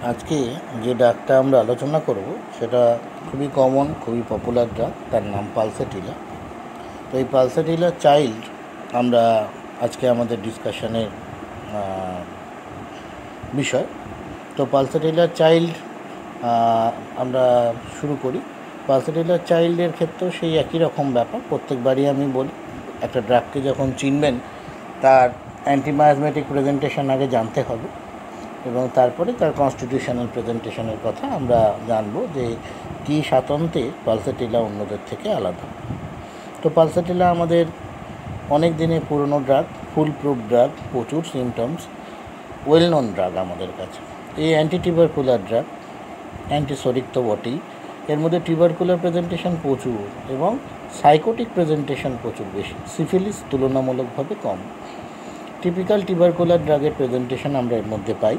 আজকে যে ড্রাগটা আমরা আলোচনা করব সেটা খুবই কমন, খুবই পপুলার ড্রাগ। তার নাম পালসাটিলা। তো এই পালসাটিলা চাইল্ড আমরা আজকে আমাদের ডিসকাশনের বিষয়। তো পালসাটিলা চাইল্ড আমরা শুরু করি। পালসাটিলা চাইল্ডের ক্ষেত্রেও সেই একই রকম ব্যাপার। প্রত্যেকবারই আমি বলি, একটা ড্রাগকে যখন চিনবেন তার অ্যান্টিমায়াজমেটিক প্রেজেন্টেশন আগে জানতে হবে এবং তারপরে তার কনস্টিটিউশনাল প্রেজেন্টেশনের কথা আমরা জানব যে কী স্বাতন্ত্র্যে পালসাটিলা অন্যদের থেকে আলাদা। তো পালসাটিলা আমাদের অনেক দিনের পুরনো ড্রাগ, ফুল প্রুফ ড্রাগ, প্রচুর সিমটমস, ওয়েল নোন ড্রাগ আমাদের কাছে। এই অ্যান্টি টিউবারকুলার ড্রাগ, অ্যান্টিসোরিক তো বটেই, এর মধ্যে টিউবারকুলার প্রেজেন্টেশন প্রচুর এবং সাইকোটিক প্রেজেন্টেশন প্রচুর বেশি। সিফিলিস তুলনামূলকভাবে কম। টিপিক্যাল টিউবারকুলার ড্রাগের প্রেজেন্টেশন আমরা এর মধ্যে পাই।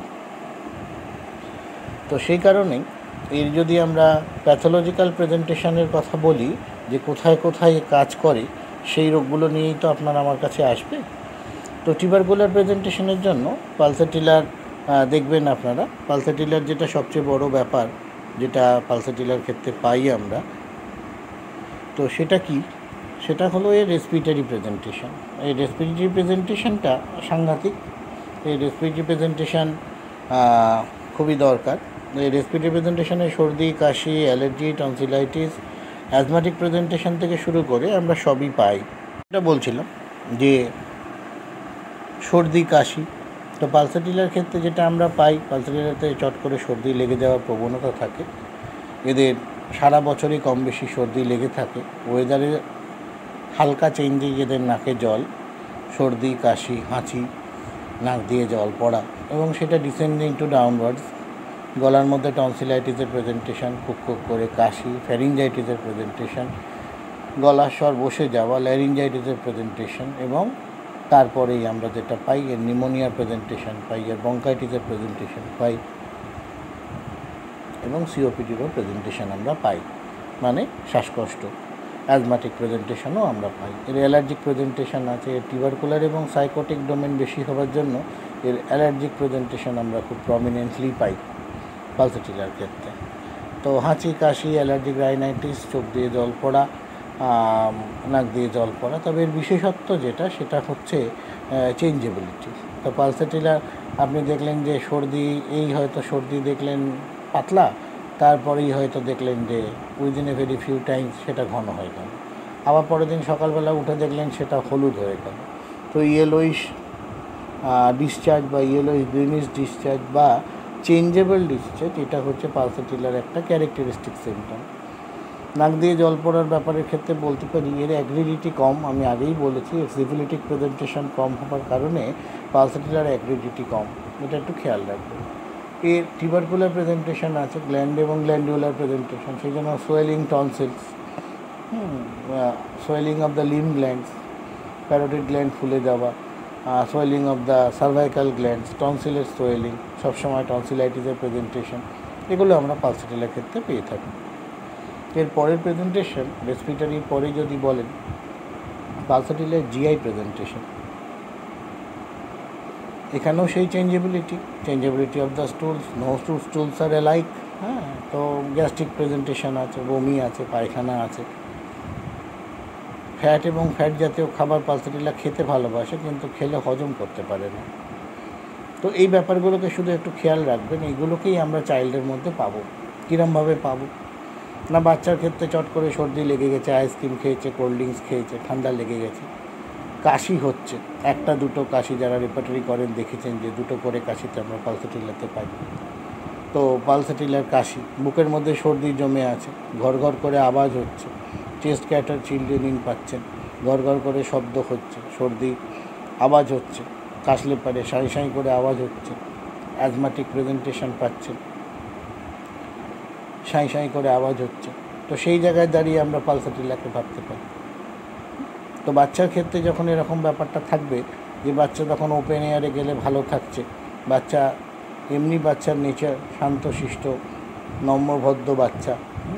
তো সেই কারণেই এর যদি আমরা প্যাথোলজিক্যাল প্রেজেন্টেশনের কথা বলি, যে কোথায় কোথায় কাজ করে, সেই রোগগুলো নিয়েই তো আপনারা আমার কাছে আসবে। তো টিউবারকুলার প্রেজেন্টেশনের জন্য পালসাটিলার দেখবেন আপনারা, পালসাটিলার যেটা সবচেয়ে বড় ব্যাপার, যেটা পালসাটিলার ক্ষেত্রে পাই আমরা, তো সেটা কি? সেটা হলো এর রেসপিরেটরি প্রেজেন্টেশন। এই রেসপিরেটরি প্রেজেন্টেশনটা সাংঘাতিক। এই রেসপিরেটরি প্রেজেন্টেশন খুবই দরকার। এই রেসপিরেটরি প্রেজেন্টেশনে সর্দি, কাশি, অ্যালার্জি, টনসিলাইটিস, অ্যাজমাটিক প্রেজেন্টেশন থেকে শুরু করে আমরা সবই পাই। এটা বলছিলাম যে সর্দি, কাশি, তো পালসাটিলার ক্ষেত্রে যেটা আমরা পাই, পালসাটিলাতে চট করে সর্দি লেগে যাওয়ার প্রবণতা থাকে। এদের সারা বছরই কম বেশি সর্দি লেগে থাকে। ওয়েদারে হালকা চেঞ্জে এদের নাকে জল, সর্দি, কাশি, হাঁচি, নাক দিয়ে জল পড়া, এবং সেটা ডিসেন্ডিং টু ডাউনওয়ার্ডস। গলার মধ্যে টনসিলাইটিসের প্রেজেন্টেশন, কুক কুক করে কাশি, ফ্যারিঞ্জাইটিসের প্রেজেন্টেশন, গলার স্বর বসে যাওয়া, ল্যারিঞ্জাইটিসের প্রেজেন্টেশন, এবং তারপরেই আমরা যেটা পাই এর নিউমোনিয়ার প্রেজেন্টেশন পাই, এর ব্রঙ্কাইটিসের প্রেজেন্টেশন পাই, এবং সিওপিডিরও প্রেজেন্টেশন আমরা পাই, মানে শ্বাসকষ্ট। অ্যাজমাটিক প্রেজেন্টেশনও আমরা পাই। এর অ্যালার্জিক প্রেজেন্টেশন আছে। এর টিউবারকুলার এবং সাইকোটিক ডোমেন বেশি হওয়ার জন্য এর অ্যালার্জিক প্রেজেন্টেশন আমরা খুব প্রমিনেন্টলি পাই পালসাটিলার ক্ষেত্রে। তো হাঁচি, কাশি, অ্যালার্জিক রাইনাইটিস, চোখ দিয়ে জল পড়া, নাক দিয়ে জল পড়া। তবে এর বিশেষত্ব যেটা, সেটা হচ্ছে চেঞ্জেবিলিটি। তো পালসাটিলার আপনি দেখলেন যে সর্দি, এই হয়তো সর্দি দেখলেন পাতলা, তারপরেই হয়তো দেখলেন যে within a very few times সেটা ঘন হয়ে গেল, আবার পরের দিন সকালবেলা উঠে দেখলেন সেটা হলুদ হয়ে গেল। তো ইয়েলোইশ ডিসচার্জ বা ইয়েলোইশ গ্রিনিশ ডিসচার্জ বা চেঞ্জেবল ডিসচার্জ, এটা হচ্ছে পালসাটিলার একটা ক্যারেক্টারিস্টিক সিমটম। নাক দিয়ে জল পড়ার ব্যাপারের ক্ষেত্রে বলতে পারি এর অ্যাগ্রিডিটি কম। আমি আগেই বলেছি, সিফিলিটিক প্রেজেন্টেশন কম হওয়ার কারণে পালসাটিলার অ্যাগ্রিডিটি কম, এটা একটু খেয়াল রাখবেন। এর টিউবারকুলার প্রেজেন্টেশন আছে, গ্ল্যান্ড এবং গ্ল্যান্ডুলার প্রেজেন্টেশন, সেই জন্য swelling tonsils, swelling of the lymph glands, parotid gland ফুলে যাওয়া, swelling of the cervical glands, টনসিলের সোয়েলিং, সবসময় টনসিলাইটিসের প্রেজেন্টেশন, এগুলো আমরা পালসাটিলার ক্ষেত্রে পেয়ে থাকি। এর পরের প্রেজেন্টেশন, রেসপিরেটরির পরে যদি বলেন, পালসাটিলার জিআই প্রেজেন্টেশন। এখানেও সেই changeability of the stools, no two stools are alike. তো গ্যাস্ট্রিক প্রেজেন্টেশন আছে, বমি আছে, পায়খানা আছে। ফ্যাট এবং ফ্যাট জাতীয় খাবার পালসাটিলা খেতে ভালোবাসে, কিন্তু খেলে হজম করতে পারে না। তো এই ব্যাপারগুলোকে শুধু একটু খেয়াল রাখবেন। এইগুলোকেই আমরা চাইল্ডের মধ্যে পাবো। কীরমভাবে পাবো না, বাচ্চার ক্ষেত্রে চট করে সর্দি লেগে গেছে, আইসক্রিম খেয়েছে, কোল্ড ড্রিঙ্কস খেয়েছে, ঠান্ডা লেগে গেছে, কাশি হচ্ছে, একটা দুটো কাশি, যারা রেপার্টরি করেন দেখেছেন যে দুটো করে কাশিতে আমরা পালসাটিলাতে পাই। তো পালসাটিলার কাশি, বুকের মধ্যে সর্দি জমে আছে, ঘর ঘর করে আওয়াজ হচ্ছে, চেস্ট ক্যাটার, চিলড্রেন ইন পাচ্ছেন, ঘর ঘর করে শব্দ হচ্ছে, সর্দি আওয়াজ হচ্ছে, কাশলে পারে সাঁই সাঁই করে আওয়াজ হচ্ছে, অ্যাজমাটিক প্রেজেন্টেশন পাচ্ছেন, সাঁই সাঁই করে আওয়াজ হচ্ছে। তো সেই জায়গায় দাঁড়িয়ে আমরা পালসাটিলাকে ভাবতে পারি। তো বাচ্চার ক্ষেত্রে যখন এরকম ব্যাপারটা থাকবে, যে বাচ্চা তখন ওপেন এয়ারে গেলে ভালো থাকছে, বাচ্চা এমনি বাচ্চার নেচার শান্তশিষ্ট, নম্রভদ্র বাচ্চা,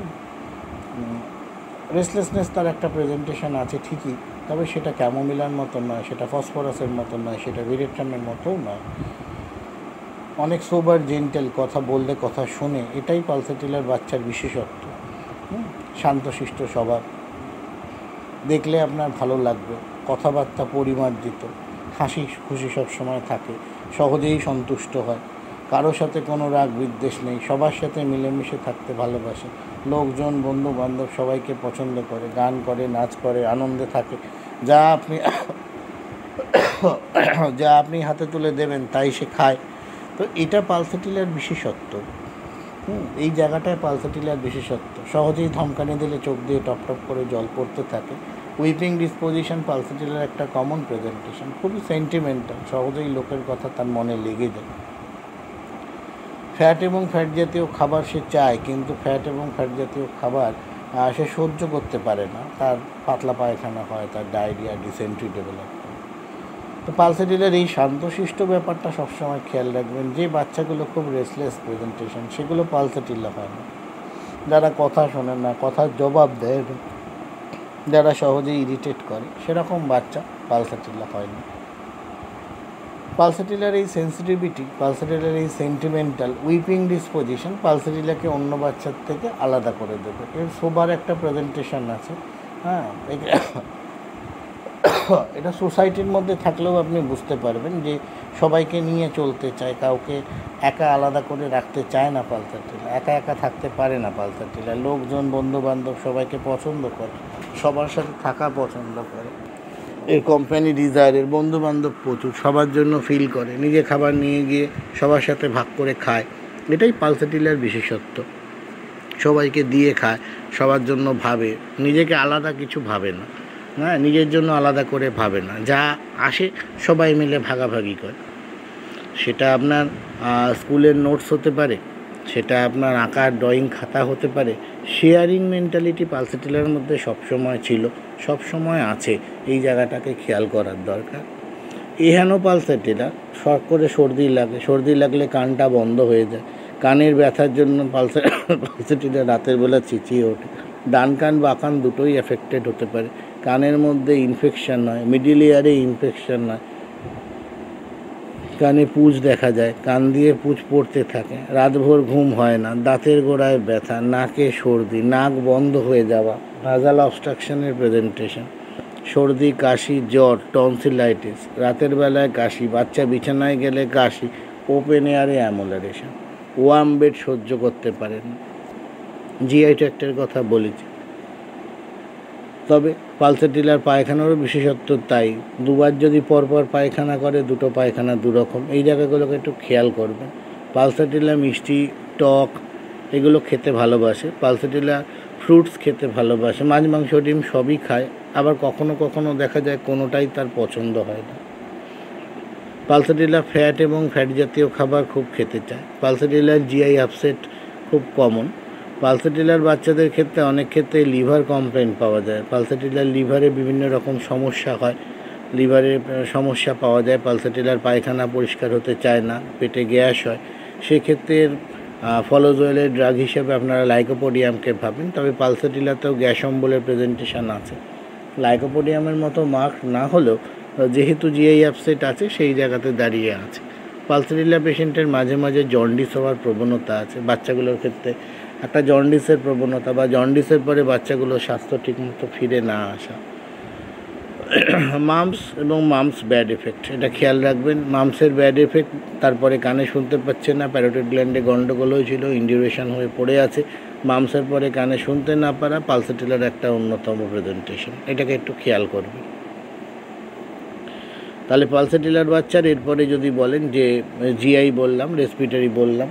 রেসলেসনেস তার একটা প্রেজেন্টেশন আছে ঠিকই, তবে সেটা ক্যামোমিলার মতো নয়, সেটা ফসফরাসের মতো নয়, সেটা ভিরেট্রামের মতোও নয়। অনেক সোবার জেন্টেল, কথা বললে কথা শোনে, এটাই পালসেটিলার বাচ্চার বিশেষত্ব। শান্তশিষ্ট স্বভাব, দেখলে আপনার ভালো লাগবে, কথাবার্তা পরিমার্জিত, হাসি খুশি সবসময় থাকে, সহজেই সন্তুষ্ট হয়, কারো সাথে কোনো রাগ বিদ্বেষ নেই, সবার সাথে মিলেমিশে থাকতে ভালোবাসে, লোকজন বন্ধু বান্ধব সবাইকে পছন্দ করে, গান করে, নাচ করে, আনন্দে থাকে, যা আপনি হাতে তুলে দেবেন তাই সে খায়। তো এটা পালসেটিলার বিশেষত্ব। এই জায়গাটায় পালসেটিলার বিশেষত্ব। সহজেই ধমকানি দিলে চোখ দিয়ে টপ টপ করে জল পড়তে থাকে। উইপিং ডিসপোজিশন পালসেটিলার একটা কমন প্রেজেন্টেশন, খুবই সেন্টিমেন্টাল, সহজেই লোকের কথা তার মনে লেগে যায়। ফ্যাট এবং ফ্যাট জাতীয় খাবার সে চায়, কিন্তু ফ্যাট এবং ফ্যাট জাতীয় খাবার সে সহ্য করতে পারে না, তার পাতলা পায়খানা হয়, তার ডায়রিয়া, ডিসেন্ট্রি ডেভেলপ হয়। তো পালসেটিলার এই শান্তশিষ্ট ব্যাপারটা সবসময় খেয়াল রাখবেন। যে বাচ্চাগুলো খুব রেসলেস প্রেজেন্টেশন, সেগুলো পালসেটিলা হয় না। যারা কথা শোনে না, কথার জবাব দেয়, যারা সহজেই ইরিটেট করে, সেরকম বাচ্চা পালসেটিলা হয় না। পালসেটিলার এই সেন্সিটিভিটি, পালসেটিলার এই সেন্টিমেন্টাল উইপিং ডিসপোজিশন পালসেটিলাকে অন্য বাচ্চার থেকে আলাদা করে দেবে। এর সবার একটা প্রেজেন্টেশন আছে। এটা সোসাইটির মধ্যে থাকলেও আপনি বুঝতে পারবেন যে সবাইকে নিয়ে চলতে চায়, কাউকে একা আলাদা করে রাখতে চায় না পালসেটিলা, একা একা থাকতে পারে না পালসেটিলা, লোকজন বন্ধু বান্ধব সবাইকে পছন্দ করে, সবার সাথে থাকা পছন্দ করে, এর কোম্পানি ডিজায়ারের, বন্ধু বান্ধব প্রচুর, সবার জন্য ফিল করে, নিজে খাবার নিয়ে গিয়ে সবার সাথে ভাগ করে খায়। এটাই পালসেটিলার বিশেষত্ব। সবাইকে দিয়ে খায়, সবার জন্য ভাবে, নিজেকে আলাদা কিছু ভাবে না, নিজের জন্য আলাদা করে ভাবে না, যা আসে সবাই মিলে ভাগাভাগি করে। সেটা আপনার স্কুলের নোটস হতে পারে, সেটা আপনার আঁকার ড্রয়িং খাতা হতে পারে। শেয়ারিং মেন্টালিটি পালসেটিলার মধ্যে সবসময় ছিল, সবসময় আছে। এই জায়গাটাকে খেয়াল করার দরকার। এহেন পালসেটিলার শখ করে সর্দি লাগলে কানটা বন্ধ হয়ে যায়, কানের ব্যথার জন্য পালসেটিলার রাতের বেলা চিচিয়ে ওঠে, ডান কান বা কান দুটোই এফেক্টেড হতে পারে, কানের মধ্যে ইনফেকশান হয়, মিডিল ইয়ারে ইনফেকশান হয়, কানে পুঁজ দেখা যায়, কান দিয়ে পুঁজ পড়তে থাকে, রাতভর ঘুম হয় না, দাঁতের গোড়ায় ব্যথা, নাকে সর্দি, নাক বন্ধ হয়ে যাওয়া, নাজাল অবস্ট্রাকশনের প্রেজেন্টেশন, সর্দি, কাশি, জ্বর, টনসিলাইটিস, রাতের বেলায় কাশি, বাচ্চা বিছানায় গেলে কাশি, ওপেন এয়ারে অ্যামোলারেশন, ওয়ার্ম বেড সহ্য করতে পারে না। জিআই ট্র্যাক্টের কথা বলেছি। তবে পালসেটিলার পায়খানারও বিশেষত্ব তাই, দুবার যদি পরপর পায়খানা করে, দুটো পায়খানা দুরকম। এই জায়গাগুলোকে একটু খেয়াল করবেন। পালসেটিলা মিষ্টি, টক এগুলো খেতে ভালোবাসে। পালসেটিলা ফ্রুটস খেতে ভালোবাসে, মাছ, মাংস, ডিম সবই খায়, আবার কখনো কখনো দেখা যায় কোনোটাই তার পছন্দ হয় না। পালসেটিলা ফ্যাট এবং ফ্যাট জাতীয় খাবার খুব খেতে চায়। পালসেটিলার জিআই আপসেট খুব কমন। পালসেটিলার বাচ্চাদের ক্ষেত্রে অনেক ক্ষেত্রে লিভার কমপ্লেন পাওয়া যায়। পালসেটিলার লিভারে বিভিন্ন রকম সমস্যা হয়, লিভারের সমস্যা পাওয়া যায়। পালসেটিলার পায়খানা পরিষ্কার হতে চায় না, পেটে গ্যাস হয়। সেক্ষেত্রে ফলোজোয়েলের ড্রাগ হিসেবে আপনারা লাইকোপোডিয়ামকে ভাবেন। তবে পালসেটিলাতেও গ্যাস অম্বলের প্রেজেন্টেশন আছে। লাইকোপোডিয়ামের মতো মার্ক না হলেও যেহেতু জিআই আপসেট আছে, সেই জায়গাতে দাঁড়িয়ে আছে। পালসেটিলা পেশেন্টের মাঝে মাঝে জন্ডিস হওয়ার প্রবণতা আছে। বাচ্চাগুলোর ক্ষেত্রে একটা জন্ডিসের প্রবণতা, বা জন্ডিসের পরে বাচ্চাগুলোর স্বাস্থ্য ঠিকমতো ফিরে না আসা। মামস এবং মামস ব্যাড এফেক্ট, এটা খেয়াল রাখবেন। মামসের ব্যাড এফেক্ট, তারপরে কানে শুনতে পাচ্ছে না, প্যারোটিড গ্ল্যান্ডে গন্ডগোল হয়েছিল, ইনডিউরেশন হয়ে পড়ে আছে। মামসের পরে কানে শুনতে না পারা পালসেটিলার একটা অন্যতম প্রেজেন্টেশন, এটাকে একটু খেয়াল করবেন। তাহলে পালসেটিলার বাচ্চার এরপরে যদি বলেন যে জিআই বললাম, রেসপিরেটরি বললাম,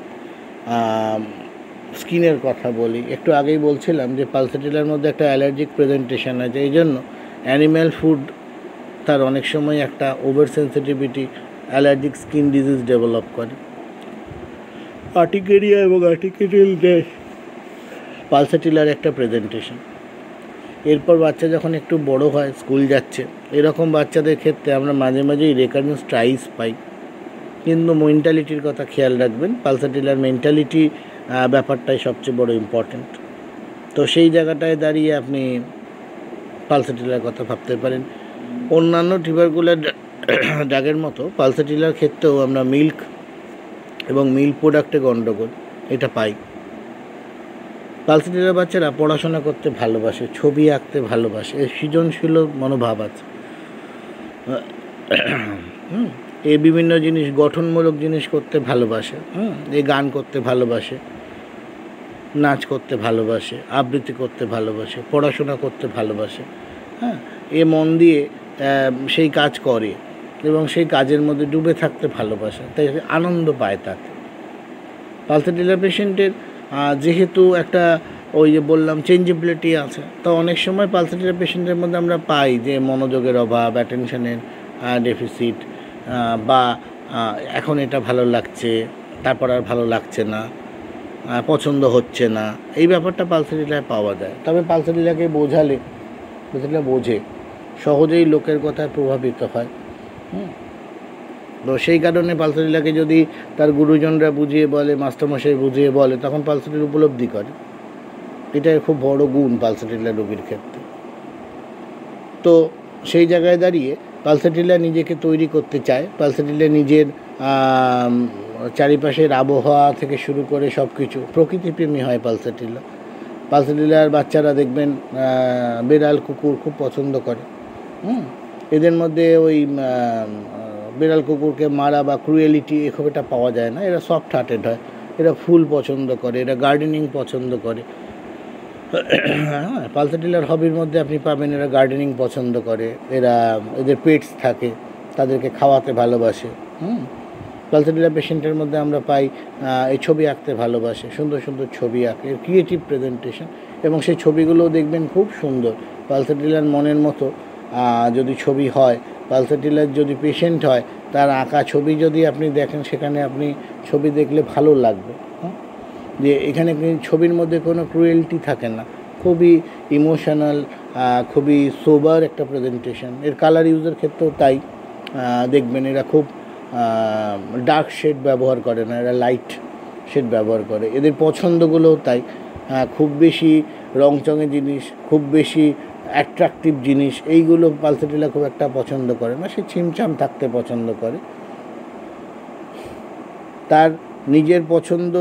স্কিনের কথা বলি। একটু আগেই বলছিলাম যে পালসেটিলার মধ্যে একটা অ্যালার্জিক প্রেজেন্টেশন আছে, এই জন্য অ্যানিম্যাল ফুড তার অনেক সময় একটা over sensitivity, allergic skin disease develop করে। আর্টিকেরিয়া এবং আর্টিকেরিয়াল র্যাশ পালসেটিলার একটা প্রেজেন্টেশন। এরপর বাচ্চা যখন একটু বড় হয়, স্কুল যাচ্ছে, এরকম বাচ্চাদের ক্ষেত্রে আমরা মাঝে মাঝেই রেকারেন্স ট্রাইস পাই। কিন্তু মেন্টালিটির কথা খেয়াল রাখবেন, পালসেটিলার মেন্টালিটি ব্যাপারটাই সবচেয়ে বড় ইম্পর্ট্যান্ট। তো সেই জায়গাটায় দাঁড়িয়ে আপনি পালসেটিলার কথা ভাবতে পারেন। অন্যান্য টিউবারকুলার ড্রাগের মতো পালসেটিলার ক্ষেত্রেও আমরা মিল্ক এবং মিল্ক প্রোডাক্টে গণ্ডগোল, এটা পাই। পালসেটিলার বাচ্চারা পড়াশোনা করতে ভালোবাসে, ছবি আঁকতে ভালোবাসে, এর সৃজনশীল মনোভাব আছে। এ বিভিন্ন জিনিস, গঠনমূলক জিনিস করতে ভালোবাসে। এ গান করতে ভালোবাসে, নাচ করতে ভালোবাসে, আবৃত্তি করতে ভালোবাসে, পড়াশোনা করতে ভালোবাসে। এ মন দিয়ে সেই কাজ করে এবং সেই কাজের মধ্যে ডুবে থাকতে ভালোবাসে, তাই আনন্দ পায় তাতে। পালসেটিলার পেশেন্টের যেহেতু একটা ওই যে বললাম চেঞ্জেবিলিটি আছে, তো অনেক সময় পালসেটিলার পেশেন্টের মধ্যে আমরা পাই যে মনোযোগের অভাব, অ্যাটেনশনের ডেফিসিট, বা এখন এটা ভালো লাগছে, তারপর আর ভালো লাগছে না, পছন্দ হচ্ছে না, এই ব্যাপারটা পালসেটিলায় পাওয়া যায়। তবে পালসেটিলাকে বোঝালে পালসেটিলা বোঝে, সহজেই লোকের কথায় প্রভাবিত হয়। তো সেই কারণে পালসেটিলাকে যদি তার গুরুজনরা বুঝিয়ে বলে, মাস্টারমশাই বুঝিয়ে বলে, তখন পালসেটিলা উপলব্ধি করে। এটাই খুব বড় গুণ পালসেটিলা রোগীর ক্ষেত্রে। তো সেই জায়গায় দাঁড়িয়ে পালসেটিলা নিজেকে তৈরি করতে চায়। পালসেটিলা নিজের চারিপাশের আবহাওয়া থেকে শুরু করে সব কিছু, প্রকৃতিপ্রেমী হয় পালসেটিলা। পালসেটিলার বাচ্চারা দেখবেন বিড়াল, কুকুর খুব পছন্দ করে। এদের মধ্যে ওই বিড়াল কুকুরকে মারা বা ক্রুয়েলিটি খুব একটা পাওয়া যায় না। এরা সফট হার্টেড হয়, এরা ফুল পছন্দ করে, এরা গার্ডেনিং পছন্দ করে। পালসেটিলার হবির মধ্যে আপনি পাবেন এরা গার্ডেনিং পছন্দ করে, এদের পেটস থাকে, তাদেরকে খাওয়াতে ভালোবাসে। পালসেটিলার পেশেন্টের মধ্যে আমরা পাই এই ছবি আঁকতে ভালোবাসে, সুন্দর সুন্দর ছবি আঁকে, ক্রিয়েটিভ প্রেজেন্টেশন, এবং সেই ছবিগুলোও দেখবেন খুব সুন্দর। পালসেটিলার মনের মতো যদি ছবি হয়, পালসেটিলার যদি পেশেন্ট হয়, তার আঁকা ছবি যদি আপনি দেখেন, সেখানে আপনি ছবি দেখলে ভালো লাগবে। যে এখানে ছবির মধ্যে কোনো ক্রুয়েলটি থাকে না, খুবই ইমোশনাল, খুবই সোবার একটা প্রেজেন্টেশন। এর কালার ইউজের ক্ষেত্রেও তাই দেখবেন, এরা খুব ডার্ক শেড ব্যবহার করে না, এরা লাইট শেড ব্যবহার করে। এদের পছন্দগুলোও তাই, খুব বেশি রংচঙে জিনিস, খুব বেশি অ্যাট্রাকটিভ জিনিস, এইগুলো পালসেটিলা খুব একটা পছন্দ করে না। সে ছিমছাম থাকতে পছন্দ করে। তার নিজের পছন্দ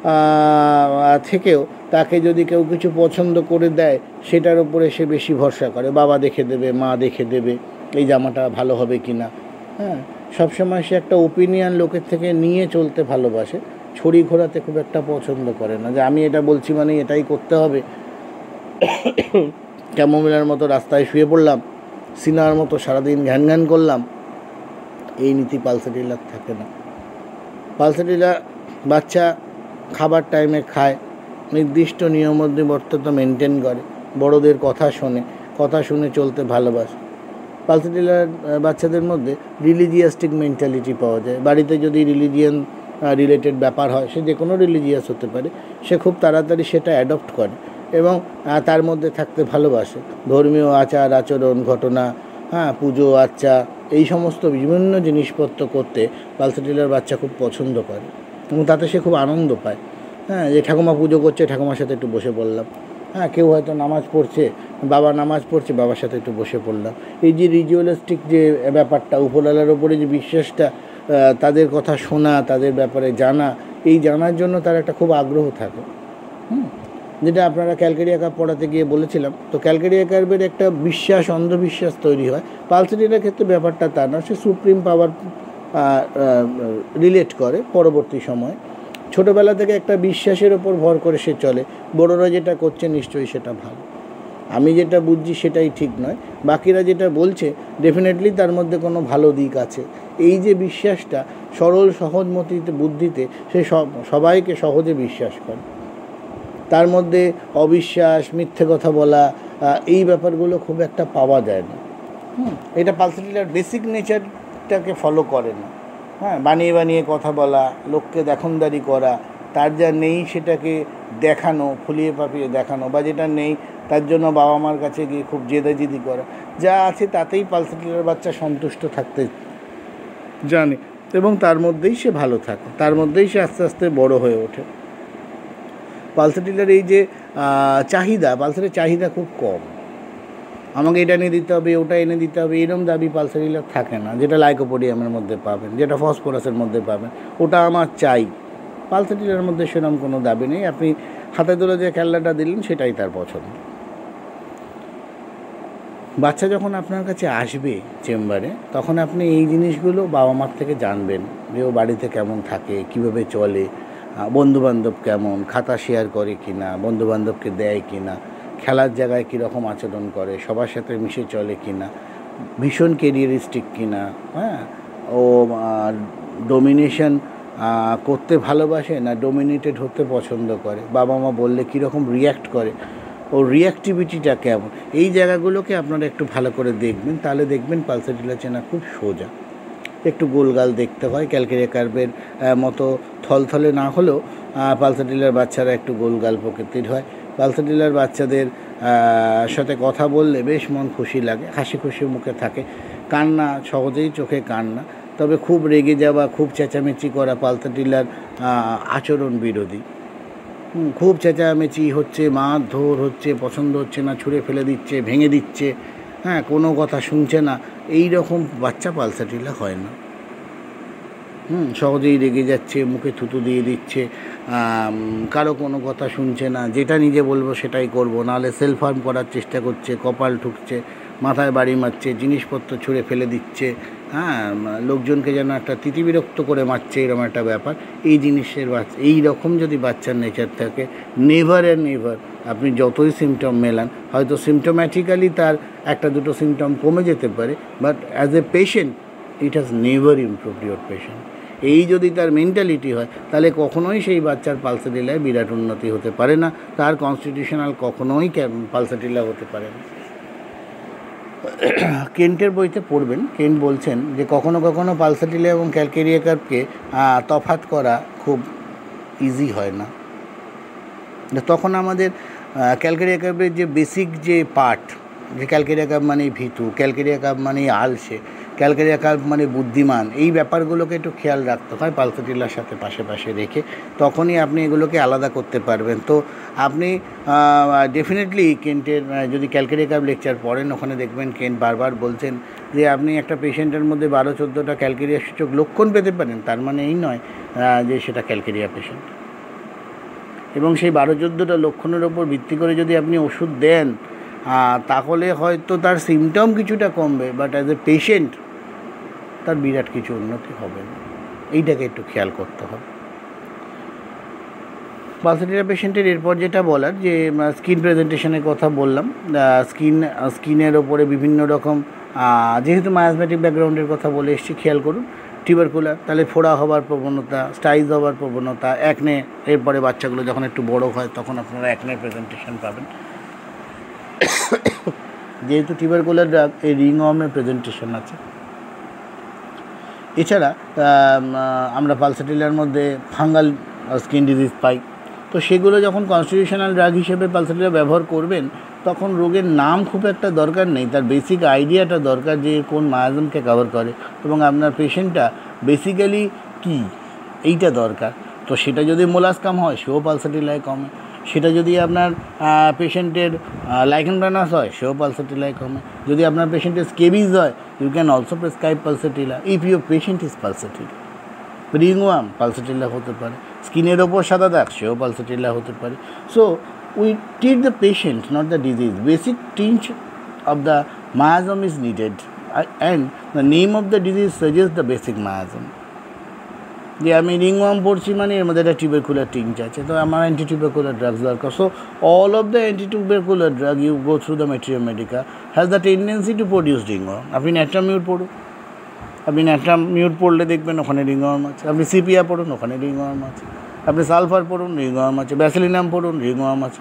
থেকেও তাকে যদি কেউ কিছু পছন্দ করে দেয়, সেটার উপরে সে বেশি ভরসা করে। বাবা দেখে দেবে, মা দেখে দেবে, এই জামাটা ভালো হবে কি না। সবসময় সে একটা ওপিনিয়ন লোকের থেকে নিয়ে চলতে ভালোবাসে, ছড়ি ঘোরাতে খুব একটা পছন্দ করে না, যে আমি এটা বলছি মানে এটাই করতে হবে। ক্যামোমিলার মতো রাস্তায় শুয়ে পড়লাম, সিনার মতো সারাদিন ঘ্যান ঘ্যান করলাম, এই নীতি পালসেটিলার থাকে না। পালসেটিলা বাচ্চা খাবার টাইমে খায়, নির্দিষ্ট নিয়মবর্তিতা মেনটেন করে, বড়দের কথা শুনে চলতে ভালোবাসে। পালসেটিলার বাচ্চাদের মধ্যে রিলিজিয়াস্টিক মেন্টালিটি পাওয়া যায়। বাড়িতে যদি রিলিজিয়ান রিলেটেড ব্যাপার হয়, সে যে কোনো রিলিজিয়াস হতে পারে, সে খুব তাড়াতাড়ি সেটা অ্যাডপ্ট করে এবং তার মধ্যে থাকতে ভালোবাসে। ধর্মীয় আচার আচরণ, ঘটনা, পুজো আচ্চা, এই সমস্ত বিভিন্ন জিনিসপত্র করতে পালসেটিলার বাচ্চা খুব পছন্দ করে এবং তাতে সে খুব আনন্দ পায়। যে ঠাকুমা পুজো করছে, ঠাকুমার সাথে একটু বসে পড়লাম। কেউ হয়তো নামাজ পড়ছে, বাবা নামাজ পড়ছে, বাবার সাথে একটু বসে পড়লাম। এই যে রিচুয়ালিস্টিক যে ব্যাপারটা, উপরওয়ালার ওপরে যে বিশ্বাসটা, তাদের কথা শোনা, তাদের ব্যাপারে জানা, এই জানার জন্য তার একটা খুব আগ্রহ থাকে। যেটা আপনারা ক্যালকেরিয়া কার্ভ পড়াতে গিয়ে বলেছিলাম। তো ক্যালকেরিয়া কার্ভের একটা বিশ্বাস, অন্ধবিশ্বাস তৈরি হয়। পালসেটিলার ক্ষেত্রে ব্যাপারটা তা না, সে সুপ্রিম পাওয়ার রিলেট করে পরবর্তী সময়। ছোটোবেলা থেকে একটা বিশ্বাসের ওপর ভর করে সে চলে, বড়রা যেটা করছে নিশ্চয়ই সেটা ভালো, আমি যেটা বুঝছি সেটাই ঠিক নয়, বাকিরা যেটা বলছে ডেফিনেটলি তার মধ্যে কোনো ভালো দিক আছে। এই যে বিশ্বাসটা, সরল সহজমতিতে বুদ্ধিতে সে সবাইকে সহজে বিশ্বাস করে। তার মধ্যে অবিশ্বাস, মিথ্যে কথা বলা, এই ব্যাপারগুলো খুব একটা পাওয়া যায় না। এটা পালসেটিলার বেসিক নেচারটাকে ফলো করে না। বানিয়ে বানিয়ে কথা বলা, লোককে দেখনদারি করা, তার যা নেই সেটাকে দেখানো, ফুলিয়ে পাপিয়ে দেখানো, বা যেটা নেই তার জন্য বাবা মার কাছে গিয়ে খুব জেদাজিদি করা, যা আছে তাতেই পালসেটিলার বাচ্চা সন্তুষ্ট থাকতে জানে এবং তার মধ্যেই সে ভালো থাকে, তার মধ্যেই সে আস্তে আস্তে বড় হয়ে ওঠে। পালসেটিলার এই যে চাহিদা, পালসেটের চাহিদা খুব কম। আমাকে এটা এনে দিতে হবে, ওটা এনে দিতে হবে, এরকম দাবি পালসারিলার থাকে না, যেটা লাইকোপোডিয়ামের মধ্যে পাবেন, যেটা ফসফরাসের মধ্যে পাবেন, ওটা আমার চাই। পালসারিলার মধ্যে সেরকম কোনো দাবি নেই, আপনি হাতে ধরে যে খেলনাটা দিলেন সেটাই তার পছন্দ। বাচ্চা যখন আপনার কাছে আসবে চেম্বারে, তখন আপনি এই জিনিসগুলো বাবা মার থেকে জানবেন, যে ও বাড়িতে কেমন থাকে, কীভাবে চলে, বন্ধুবান্ধব কেমন, খাতা শেয়ার করে কি না, বন্ধুবান্ধবকে দেয় কি না, খেলার জায়গায় কীরকম আচরণ করে, সবার সাথে মিশে চলে কি না, ভীষণ কেরিয়ারিস্টিক কি না, হ্যাঁ, ও ডোমিনেশন করতে ভালোবাসে না ডোমিনেটেড হতে পছন্দ করে, বাবা মা বললে কীরকম রিয়্যাক্ট করে, ওর রিঅ্যাক্টিভিটিটা কেমন, এই জায়গাগুলোকে আপনারা একটু ভালো করে দেখবেন, তাহলে দেখবেন পালসাটিলা চেনা খুব সোজা। একটু গোলগাল দেখতে হয়, ক্যালকেরিয়া কার্ভের মতো থলথলে না হলেও পালসাটিলার বাচ্চারা একটু গোলগাল প্রকৃতির হয়। পালসাটিলার বাচ্চাদের সাথে কথা বললে বেশ মন খুশি লাগে, হাসি খুশি মুখে থাকে, কান্না সহজেই চোখে কান্না, তবে খুব রেগে যাওয়া, খুব চেঁচামেচি করা পালসাটিলার আচরণ বিরোধী। খুব চেঁচামেচি হচ্ছে, মারধর হচ্ছে, পছন্দ হচ্ছে না, ছুঁড়ে ফেলে দিচ্ছে, ভেঙে দিচ্ছে, হ্যাঁ, কোনো কথা শুনছে না, এই রকম বাচ্চা পালসাটিলা হয় না। সহজেই রেগে যাচ্ছে, মুখে থুতু দিয়ে দিচ্ছে, কারো কোনো কথা শুনছে না, যেটা নিজে বলবো সেটাই করবো, নাহলে সেলফ হার্ম করার চেষ্টা করছে, কপাল ঠুকছে, মাথায় বাড়ি মারছে, জিনিসপত্র ছুঁড়ে ফেলে দিচ্ছে, হ্যাঁ, লোকজনকে যেন একটা তিতিবিরক্ত করে মারছে, এরকম একটা ব্যাপার। এই জিনিসের বাচ্চা, এই রকম যদি বাচ্চার নেচার থাকে, নেভার অ্যান্ড নেভার আপনি যতই সিমটম মেলান, হয়তো সিমটোম্যাটিক্যালি তার একটা দুটো সিমটম কমে যেতে পারে, but as a patient it has never improved your patient. এই যদি তার মেন্টালিটি হয়, তাহলে কখনোই সেই বাচ্চার পালসাটিলায় বিরাট উন্নতি হতে পারে না, তার কনস্টিটিউশনাল কখনোই পালসাটিলা হতে পারে না। কেন্টের বইতে পড়বেন, কেন্ট বলছেন যে কখনো কখনো পালসাটিলা এবং ক্যালকেরিয়া কার্ভকে তফাৎ করা খুব ইজি হয় না। তখন আমাদের ক্যালকেরিয়া কার্ভের যে বেসিক যে পার্ট, যে ক্যালকেরিয়া কার্ভ মানে ভীতু, ক্যালকেরিয়া কার্ভ মানে আলসে, ক্যালকেরিয়া কার্ভ মানে বুদ্ধিমান, এই ব্যাপারগুলোকে একটু খেয়াল রাখতে হয় পালসাটিলার সাথে পাশে পাশে রেখে, তখনই আপনি এগুলোকে আলাদা করতে পারবেন। তো আপনি ডেফিনেটলি কেন্টের যদি ক্যালকেরিয়া কার্ভ লেকচার পড়েন, ওখানে দেখবেন কেন্ট বারবার বলছেন যে আপনি একটা পেশেন্টের মধ্যে 12-14টা ক্যালকেরিয়া সূচক লক্ষণ পেতে পারেন, তার মানে এই নয় যে সেটা ক্যালকেরিয়া পেশেন্ট। এবং সেই 12-14টা লক্ষণের ওপর ভিত্তি করে যদি আপনি ওষুধ দেন, তাহলে হয়তো তার সিমটম কিছুটা কমবে, বাট অ্যাজ এ পেশেন্ট তার বিরাট কিছু উন্নতি হবে না, এইটাকে একটু খেয়াল করতে হবে। পালসাটিলা পেশেন্টের এরপর যেটা বলার, যে স্কিন প্রেজেন্টেশনের কথা বললাম, স্কিনের ওপরে বিভিন্ন রকম, যেহেতু মায়াজমেটিক ব্যাকগ্রাউন্ডের কথা বলে এসেছি, খেয়াল করুন, টিউবারকুলার, তাহলে ফোড়া হওয়ার প্রবণতা, স্টাইজ হওয়ার প্রবণতা, অ্যাকনে, এরপরে বাচ্চাগুলো যখন একটু বড় হয় তখন আপনারা অ্যাকনের প্রেজেন্টেশন পাবেন। যেহেতু টিউবারকুলার ড্রাগ, এই রিংওয়ার্মের প্রেজেন্টেশন আছে। এছাড়া আমরা পালসাটিলার মধ্যে ফাঙ্গাল স্কিন ডিজিজ পাই, তো সেগুলো যখন কনস্টিটিউশনাল ড্রাগ হিসেবে পালসাটিলা ব্যবহার করবেন, তখন রোগের নাম খুব একটা দরকার নেই, তার বেসিক আইডিয়াটা দরকার যে কোন মায়াজমকে কভার করে এবং আপনার পেশেন্টটা বেসিক্যালি কী, এইটা দরকার। তো সেটা যদি মোলাস্কাম হয়, সেও পালসাটিলায় কমে, সেটা যদি আপনার পেশেন্টের লাইকেন প্ল্যানাস হয়, সেও পালসাটিলায় কমে, যদি আপনার পেশেন্টের স্কেবিজ হয়, you can also prescribe pulsatilla if your patient is pulsatilla. Ringworm pulsatilla হতে পারে, স্কিনের ওপর সাদা দাগ, সেও পালসাটিলা হতে পারে। So we treat the patient, not the disease. Basic tinge of the miasm is needed, and the name of the disease suggests the basic miasm. যে আমি রিংওয়ার্ম পড়ছি মানে এর মধ্যে একটা টিউবারকুলার টিঞ্জ আছে, তো আমার অ্যান্টি টিউবারকুলার ড্রাগস দরকার। So all of the anti tubercular drug you go through the materia medica has the tendency to produce ringworm. আপনি ন্যাট্রামিউট পড়ুন, আপনি ন্যাট্রামিউট পড়লে দেখবেন ওখানে রিংওয়ার্ম আছে, আপনি সিপিয়া পড়ুন, ওখানে রিংওয়ার্ম আছে, আপনি সালফার পড়ুন, রিংওয়ার্ম আছে, ব্যাসিলিনাম পড়ুন, রিংওয়ার্ম আছে।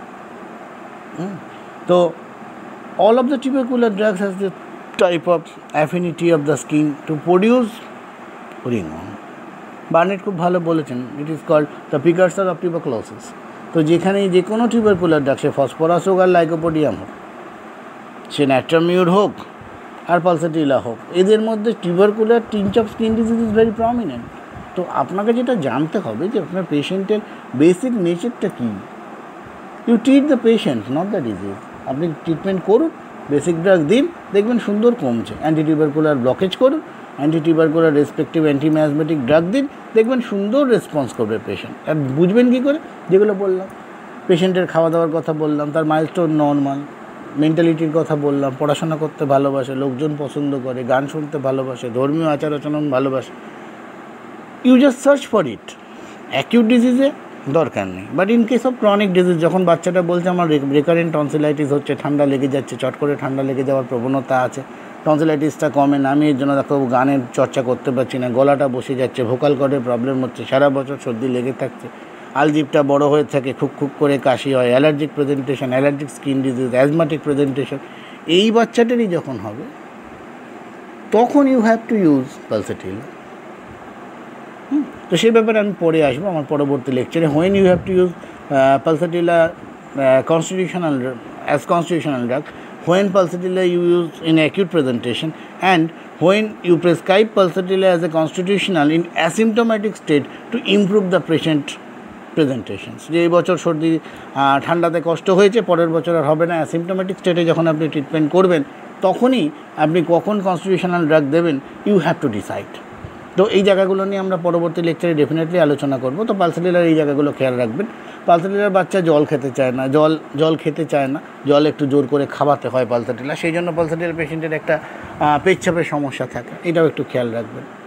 তো all of the tubercular drugs has the type of affinity of the skin to produce ringworm. Burnett খুব ভালো বলেছেন, it is called the precursor of tuberculosis. তো যেখানে যে কোনো টিউবারকুলার ড্রাগ, সে ফসফরাস হোক আর লাইকোপোডিয়াম হোক, সে ন্যাট্রামিউর হোক আর পালসাটিলা হোক, এদের মধ্যে tubercular tinge of skin disease is very prominent. তো আপনাকে যেটা জানতে হবে যে আপনার পেশেন্টের বেসিক নেচারটা কী। You treat the patient, not the disease. আপনি ট্রিটমেন্ট করুন, বেসিক ড্রাগ দিন, দেখবেন সুন্দর কমছে। অ্যান্টিটিউবারকুলার ব্লকেজ করুন, অ্যান্টিটিউবারকুলার রেসপেক্টিভ অ্যান্টিমায়াজমেটিক ড্রাগ দিন, দেখবেন সুন্দর রেসপন্স করবে পেশেন্ট। আর বুঝবেন কী করে? যেগুলো বললাম, পেশেন্টের খাওয়া দাওয়ার কথা বললাম, তার মাইলস্টোন নর্মাল, মেন্টালিটির কথা বললাম, পড়াশোনা করতে ভালোবাসে, লোকজন পছন্দ করে, গান শুনতে ভালোবাসে, ধর্মীয় আচার আচরণ ভালোবাসে। You just search for it. Acute ডিজিজে দরকার নেই, but in case of chronic disease, যখন বাচ্চাটা বলছে আমার রিকারেন্ট টনসিলাইটিস হচ্ছে, ঠান্ডা লেগে যাচ্ছে, চট করে ঠান্ডা লেগে যাওয়ার প্রবণতা আছে, টনসিলাইটিসটা কমে না, আমি এর জন্য ডাক্তারবাবু গানের চর্চা করতে পারছি না, গলাটা বসে যাচ্ছে, ভোকাল কর্ডের প্রবলেম হচ্ছে, সারা বছর সর্দি লেগে থাকছে, আলজিভটা বড় হয়ে থাকে, খুব খুব করে কাশি হয়, allergic presentation, allergic skin disease, asthmatic presentation, এই বাচ্চাটারই যখন হবে তখন you have to use pulsatilla. তো সেই ব্যাপারে আমি পরে আসবো আমার পরবর্তী লেকচারে। When you have to use pulsatilla constitutional as constitutional drug, when pulsatilla you use in acute presentation, and when you prescribe pulsatilla as a constitutional in asymptomatic state to improve the patient presentations। যে এই বছর সর্দি ঠান্ডাতে কষ্ট হয়েছে, পরের বছর আর হবে না, অ্যাসিমটোমেটিক স্টেটে যখন আপনি ট্রিটমেন্ট করবেন তখনই আপনি কখন কনস্টিটিউশনাল ড্রাগ দেবেন ইউ হ্যাভ টু ডিসাইড। তো এই জায়গাগুলো নিয়ে আমরা পরবর্তী লেকচারে ডেফিনেটলি আলোচনা করব। তো পালসেটিলার এই জায়গাগুলো খেয়াল রাখবেন। পালসেটিলার বাচ্চা জল খেতে চায় না, জল খেতে চায় না, জল একটু জোর করে খাওয়াতে হয় পালসেটিলা, সেই জন্য পালসেটিলার পেশেন্টের একটা পেচ্ছাপের সমস্যা থাকে, এটাও একটু খেয়াল রাখবেন।